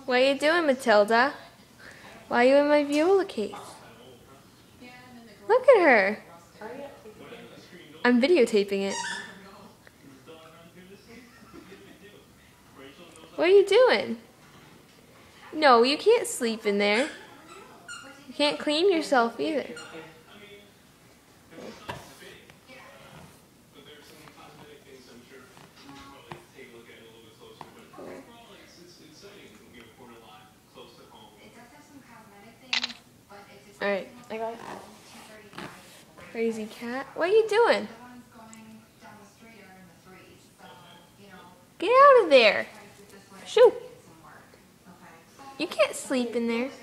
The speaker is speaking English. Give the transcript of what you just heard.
What are you doing, Matilda? Why are you in my viola case? Look at her. I'm videotaping it. What are you doing? No, you can't sleep in there. You can't clean yourself either. Alright, I got it. Crazy cat. What are you doing? Get out of there. Shoo. You can't sleep in there.